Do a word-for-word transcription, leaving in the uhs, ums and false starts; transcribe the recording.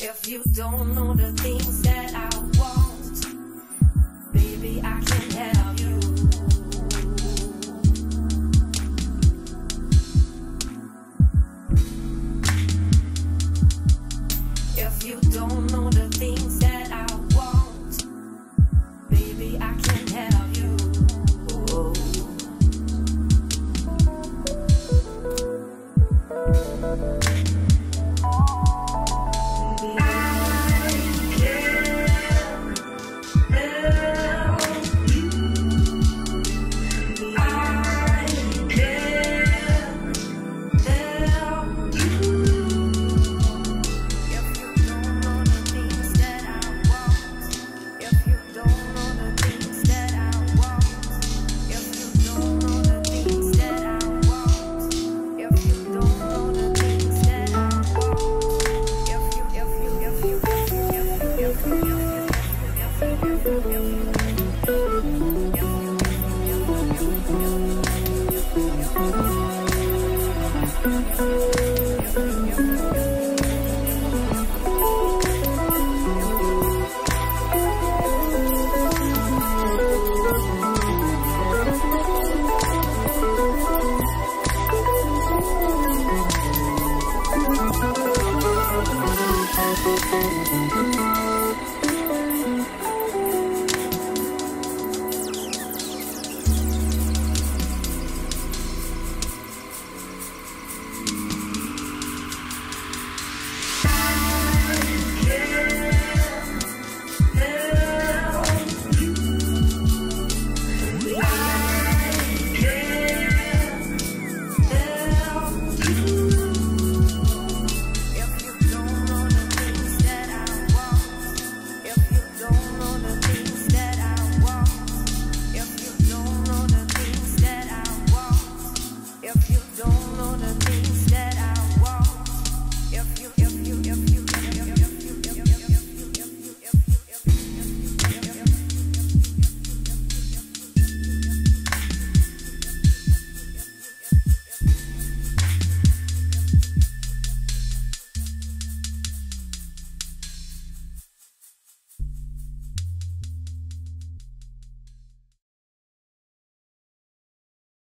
If you don't know the things that I want, baby, I can help you. If you don't know the things that I want, baby, I can help you. Oh. Thank you.